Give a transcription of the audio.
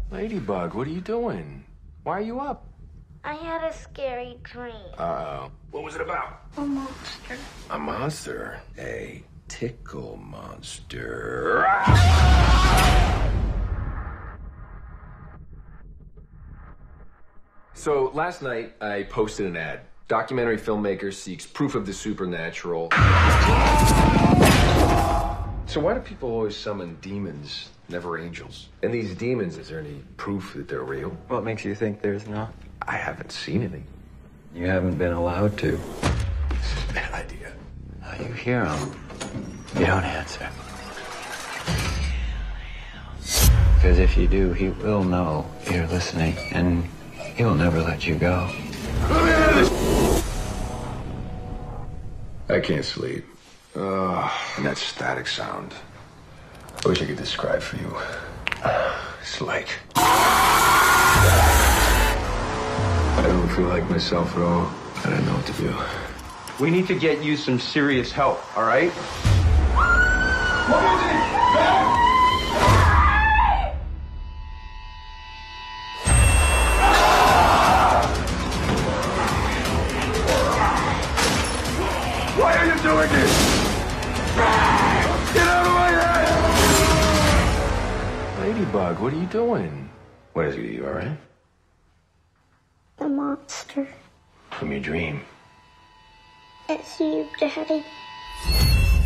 Ladybug, what are you doing? Why are you up? I had a scary dream. Uh-oh. What was it about? A monster. A monster? A tickle monster. So last night I posted an ad. Documentary filmmaker seeks proof of the supernatural. So why do people always summon demons, never angels? And these demons, is there any proof that they're real? What makes you think there's not? I haven't seen any. You haven't been allowed to. This is a bad idea. You hear him. You don't answer. Because if you do, he will know you're listening, and he'll never let you go. I can't sleep. And that static sound. I wish I could describe for you. It's like... I don't feel like myself at all. I don't know what to do. We need to get you some serious help, all right? What is it? Why are you doing this? Get out of my head! Ladybug, what are you doing? What is it? You all right? The monster. From your dream. It's you, Daddy.